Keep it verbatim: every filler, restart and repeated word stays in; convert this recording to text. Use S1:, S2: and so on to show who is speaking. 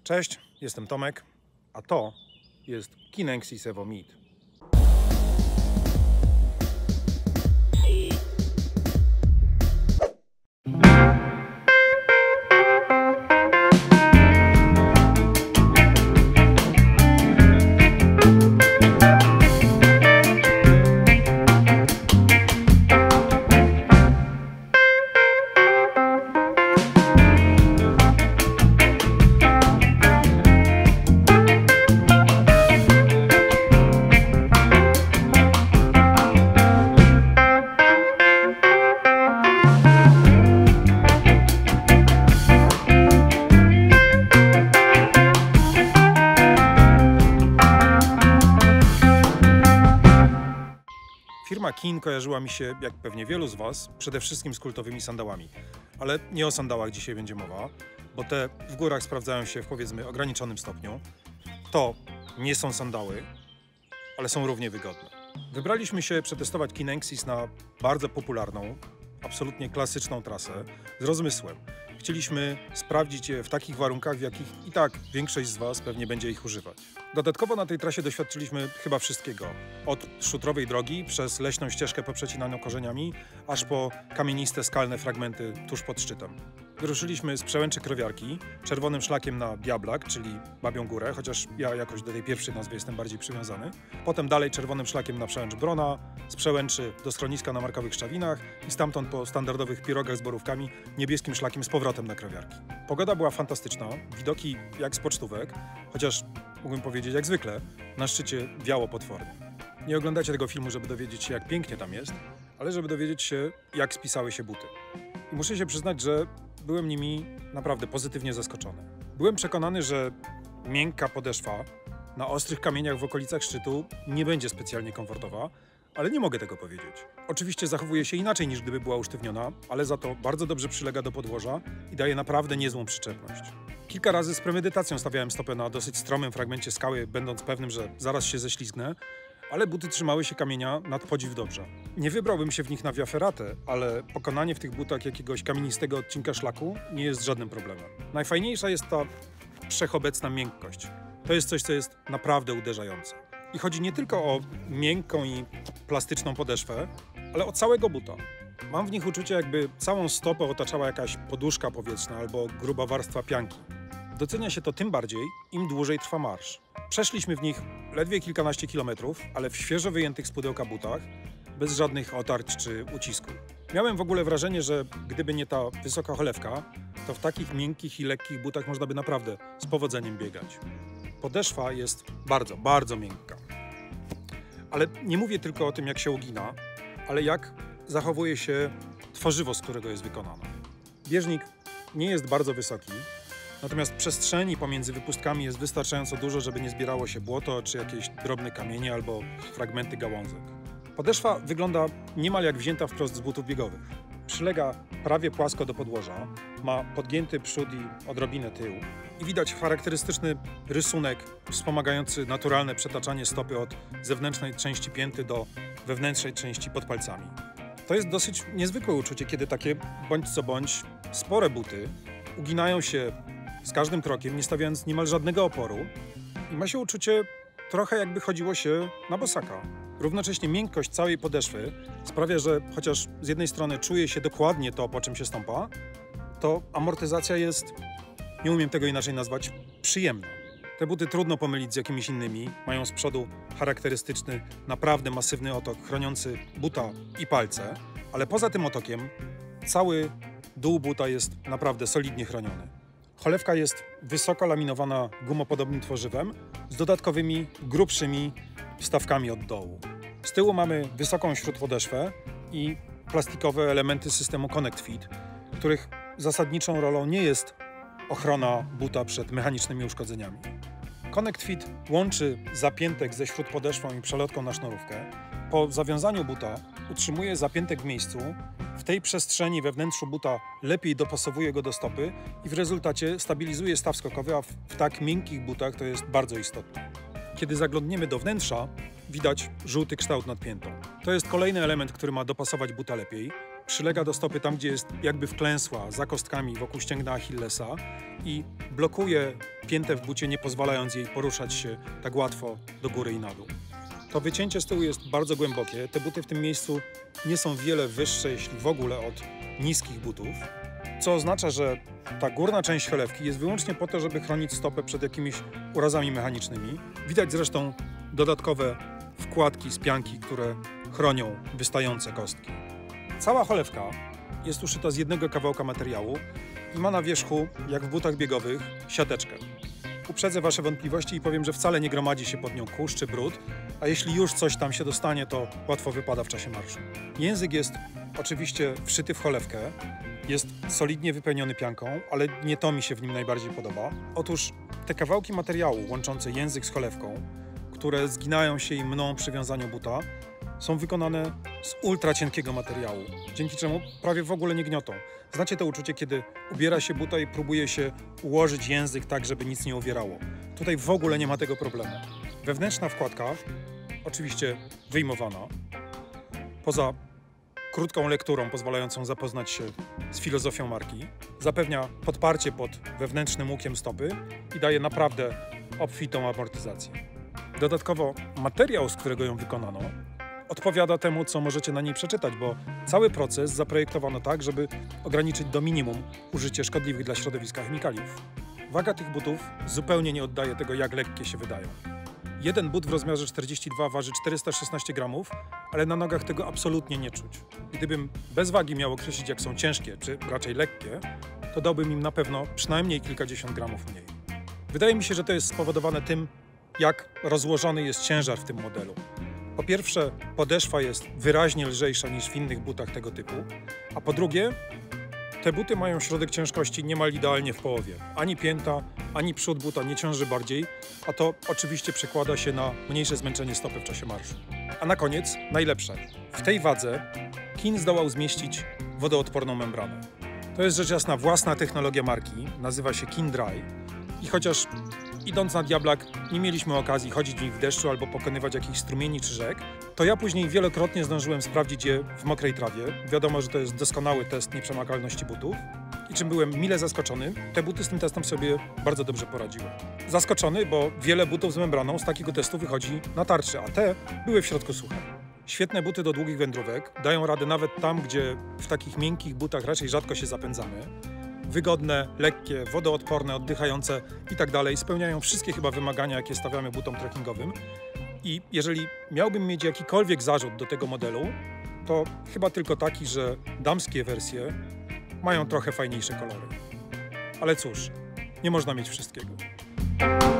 S1: Cześć, jestem Tomek, a to jest Kinenxys Evo Mid. Firma Kin kojarzyła mi się, jak pewnie wielu z Was, przede wszystkim z kultowymi sandałami. Ale nie o sandałach dzisiaj będzie mowa, bo te w górach sprawdzają się w, powiedzmy, ograniczonym stopniu. To nie są sandały, ale są równie wygodne. Wybraliśmy się przetestować Kinenxys na bardzo popularną, absolutnie klasyczną trasę z rozmysłem. Chcieliśmy sprawdzić je w takich warunkach, w jakich i tak większość z Was pewnie będzie ich używać. Dodatkowo na tej trasie doświadczyliśmy chyba wszystkiego. Od szutrowej drogi, przez leśną ścieżkę poprzecinaną korzeniami, aż po kamieniste, skalne fragmenty tuż pod szczytem. Wyruszyliśmy z Przełęczy Krowiarki, czerwonym szlakiem na Diablak, czyli Babią Górę, chociaż ja jakoś do tej pierwszej nazwy jestem bardziej przywiązany. Potem dalej czerwonym szlakiem na Przełęcz Brona, z Przełęczy do schroniska na Markowych Szczawinach i stamtąd po standardowych pirogach z borówkami niebieskim szlakiem z powrotem na Krowiarki. Pogoda była fantastyczna, widoki jak z pocztówek, chociaż mógłbym powiedzieć jak zwykle, na szczycie wiało potwornie. Nie oglądacie tego filmu, żeby dowiedzieć się, jak pięknie tam jest, ale żeby dowiedzieć się, jak spisały się buty. I muszę się przyznać, że byłem nimi naprawdę pozytywnie zaskoczony. Byłem przekonany, że miękka podeszwa na ostrych kamieniach w okolicach szczytu nie będzie specjalnie komfortowa, ale nie mogę tego powiedzieć. Oczywiście zachowuje się inaczej niż gdyby była usztywniona, ale za to bardzo dobrze przylega do podłoża i daje naprawdę niezłą przyczepność. Kilka razy z premedytacją stawiałem stopę na dosyć stromym fragmencie skały, będąc pewnym, że zaraz się ześlizgnę, ale buty trzymały się kamienia nad podziw dobrze. Nie wybrałbym się w nich na Via Ferrate, ale pokonanie w tych butach jakiegoś kamienistego odcinka szlaku nie jest żadnym problemem. Najfajniejsza jest ta wszechobecna miękkość. To jest coś, co jest naprawdę uderzające. I chodzi nie tylko o miękką i plastyczną podeszwę, ale o całego buta. Mam w nich uczucie, jakby całą stopę otaczała jakaś poduszka powietrzna albo gruba warstwa pianki. Docenia się to tym bardziej, im dłużej trwa marsz. Przeszliśmy w nich ledwie kilkanaście kilometrów, ale w świeżo wyjętych z pudełka butach, bez żadnych otarć czy ucisku. Miałem w ogóle wrażenie, że gdyby nie ta wysoka cholewka, to w takich miękkich i lekkich butach można by naprawdę z powodzeniem biegać. Podeszwa jest bardzo, bardzo miękka. Ale nie mówię tylko o tym, jak się ugina, ale jak zachowuje się tworzywo, z którego jest wykonana. Bieżnik nie jest bardzo wysoki, natomiast przestrzeni pomiędzy wypustkami jest wystarczająco dużo, żeby nie zbierało się błoto czy jakieś drobne kamienie albo fragmenty gałązek. Podeszwa wygląda niemal jak wzięta wprost z butów biegowych. Przylega prawie płasko do podłoża, ma podgięty przód i odrobinę tył i widać charakterystyczny rysunek wspomagający naturalne przetaczanie stopy od zewnętrznej części pięty do wewnętrznej części pod palcami. To jest dosyć niezwykłe uczucie, kiedy takie bądź co bądź spore buty uginają się z każdym krokiem, nie stawiając niemal żadnego oporu i ma się uczucie trochę jakby chodziło się na bosaka. Równocześnie miękkość całej podeszwy sprawia, że chociaż z jednej strony czuje się dokładnie to, po czym się stąpa, to amortyzacja jest, nie umiem tego inaczej nazwać, przyjemna. Te buty trudno pomylić z jakimiś innymi, mają z przodu charakterystyczny, naprawdę masywny otok chroniący buta i palce, ale poza tym otokiem cały dół buta jest naprawdę solidnie chroniony. Cholewka jest wysoko laminowana gumopodobnym tworzywem z dodatkowymi, grubszymi wstawkami od dołu. Z tyłu mamy wysoką śródpodeszwę i plastikowe elementy systemu Connect Fit, których zasadniczą rolą nie jest ochrona buta przed mechanicznymi uszkodzeniami. Connect Fit łączy zapiętek ze śródpodeszwą i przelotką na sznurówkę. Po zawiązaniu buta utrzymuje zapiętek w miejscu, w tej przestrzeni we wnętrzu buta lepiej dopasowuje go do stopy i w rezultacie stabilizuje staw skokowy, a w, w tak miękkich butach to jest bardzo istotne. Kiedy zaglądniemy do wnętrza, widać żółty kształt nad piętą. To jest kolejny element, który ma dopasować buta lepiej. przylega do stopy tam, gdzie jest jakby wklęsła, za kostkami wokół ścięgna Achillesa i blokuje piętę w bucie, nie pozwalając jej poruszać się tak łatwo do góry i na dół. To wycięcie z tyłu jest bardzo głębokie. Te buty w tym miejscu nie są wiele wyższe, jeśli w ogóle, od niskich butów, co oznacza, że ta górna część cholewki jest wyłącznie po to, żeby chronić stopę przed jakimiś urazami mechanicznymi. Widać zresztą dodatkowe wkładki z pianki, które chronią wystające kostki. Cała cholewka jest uszyta z jednego kawałka materiału i ma na wierzchu, jak w butach biegowych, siateczkę. Uprzedzę Wasze wątpliwości i powiem, że wcale nie gromadzi się pod nią kurz czy brud, a jeśli już coś tam się dostanie, to łatwo wypada w czasie marszu. Język jest oczywiście wszyty w cholewkę, jest solidnie wypełniony pianką, ale nie to mi się w nim najbardziej podoba. Otóż te kawałki materiału łączące język z cholewką, które zginają się i mną przy wiązaniu buta, są wykonane z ultra cienkiego materiału, dzięki czemu prawie w ogóle nie gniotą. Znacie to uczucie, kiedy ubiera się buta i próbuje się ułożyć język tak, żeby nic nie uwierało. Tutaj w ogóle nie ma tego problemu. Wewnętrzna wkładka, oczywiście wyjmowana, poza krótką lekturą pozwalającą zapoznać się z filozofią marki, zapewnia podparcie pod wewnętrznym łukiem stopy i daje naprawdę obfitą amortyzację. Dodatkowo materiał, z którego ją wykonano, odpowiada temu, co możecie na niej przeczytać, bo cały proces zaprojektowano tak, żeby ograniczyć do minimum użycie szkodliwych dla środowiska chemikaliów. Waga tych butów zupełnie nie oddaje tego, jak lekkie się wydają. Jeden but w rozmiarze czterdzieści dwa waży czterysta szesnaście gramów, ale na nogach tego absolutnie nie czuć. Gdybym bez wagi miał określić, jak są ciężkie, czy raczej lekkie, to dałbym im na pewno przynajmniej kilkadziesiąt gramów mniej. Wydaje mi się, że to jest spowodowane tym, jak rozłożony jest ciężar w tym modelu. Po pierwsze, podeszwa jest wyraźnie lżejsza niż w innych butach tego typu, a po drugie, te buty mają środek ciężkości niemal idealnie w połowie. Ani pięta, ani przód buta nie ciąży bardziej, a to oczywiście przekłada się na mniejsze zmęczenie stopy w czasie marszu. A na koniec, najlepsze. W tej wadze Keen zdołał zmieścić wodoodporną membranę. To jest rzecz jasna własna technologia marki, nazywa się Keen Dry i chociaż idąc na diablak nie mieliśmy okazji chodzić w nich w deszczu albo pokonywać jakichś strumieni czy rzek, to ja później wielokrotnie zdążyłem sprawdzić je w mokrej trawie. Wiadomo, że to jest doskonały test nieprzemakalności butów. I czym byłem mile zaskoczony, te buty z tym testem sobie bardzo dobrze poradziły. Zaskoczony, bo wiele butów z membraną z takiego testu wychodzi na tarczy, a te były w środku suche. Świetne buty do długich wędrówek, dają radę nawet tam, gdzie w takich miękkich butach raczej rzadko się zapędzamy. Wygodne, lekkie, wodoodporne, oddychające i tak dalej spełniają wszystkie chyba wymagania, jakie stawiamy butom trekkingowym. I jeżeli miałbym mieć jakikolwiek zarzut do tego modelu, to chyba tylko taki, że damskie wersje mają trochę fajniejsze kolory. Ale cóż, nie można mieć wszystkiego.